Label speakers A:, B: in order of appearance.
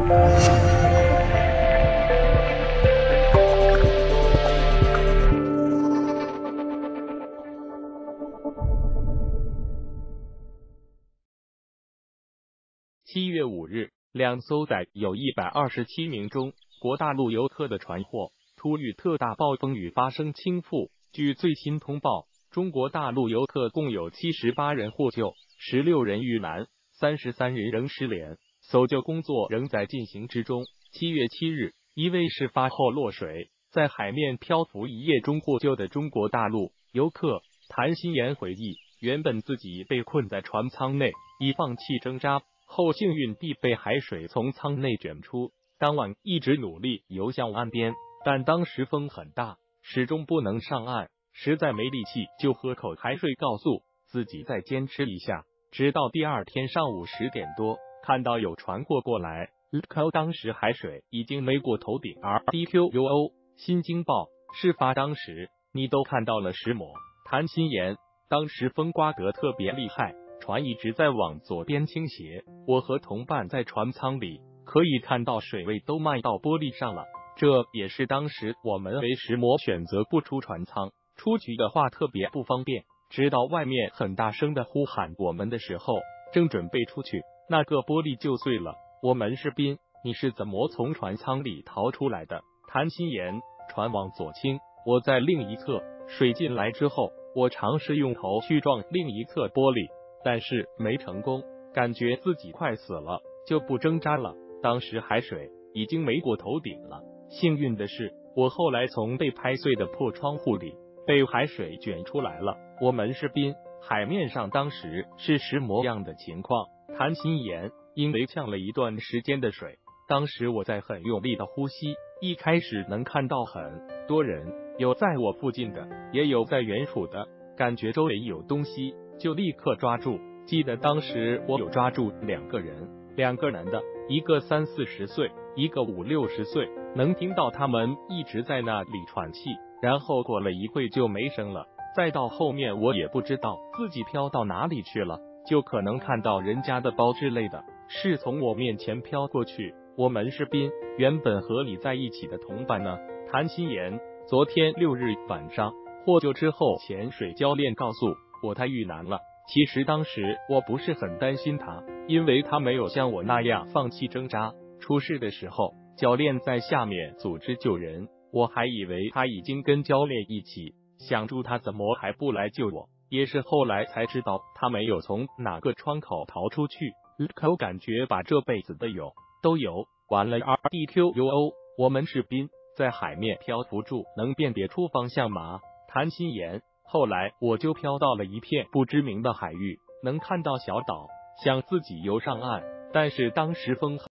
A: 7月5日，两艘载有127名中国大陆游客的船货突遇特大暴风雨发生倾覆。据最新通报，中国大陆游客共有78人获救，16人遇难，33人仍失联，搜救工作仍在进行之中。7月7日，一位事发后落水，在海面漂浮一夜中获救的中国大陆游客谭新岩回忆，原本自己被困在船舱内，已放弃挣扎，后幸运地被海水从舱内卷出。当晚一直努力游向岸边，但当时风很大，始终不能上岸，实在没力气，就喝口海水告诉自己再坚持一下。直到第二天上午10点多，看到有船货过来，当时海水已经没过头顶。RDQUO 新京报，事发当时你都看到了石磨。谭新岩，当时风刮得特别厉害，船一直在往左边倾斜，我和同伴在船舱里可以看到水位都漫到玻璃上了，这也是当时我们为石磨选择不出船舱，出去的话特别不方便。直到外面很大声的呼喊我们的时候，正准备出去，那个玻璃就碎了。我们士兵，你是怎么从船舱里逃出来的？谭新岩，船往左倾，我在另一侧，水进来之后，我尝试用头去撞另一侧玻璃，但是没成功，感觉自己快死了，就不挣扎了。当时海水已经没过头顶了，幸运的是，我后来从被拍碎的破窗户里被海水卷出来了。我们士兵，海面上当时是石磨样的情况。谭新岩，因为呛了一段时间的水，当时我在很用力的呼吸，一开始能看到很多人，有在我附近的，也有在远处的，感觉周围有东西，就立刻抓住。记得当时我有抓住2个人，2个男的，一个30、40岁，一个50、60岁，能听到他们一直在那里喘气，然后过了一会就没声了。再到后面我也不知道自己飘到哪里去了，就可能看到人家的包之类的是从我面前飘过去。我们士兵原本和你在一起的同伴呢？谭新岩，昨天6日晚上获救之后，潜水教练告诉我他遇难了。其实当时我不是很担心他，因为他没有像我那样放弃挣扎。出事的时候，教练在下面组织救人，我还以为他已经跟教练一起，想住他怎么还不来救我，也是后来才知道他没有从哪个窗口逃出去。我感觉把这辈子的都有完了。RDQUO 我们士兵在海面漂浮住，能辨别出方向吗？谭新岩，后来我就飘到了一片不知名的海域，能看到小岛，想自己游上岸，但是当时风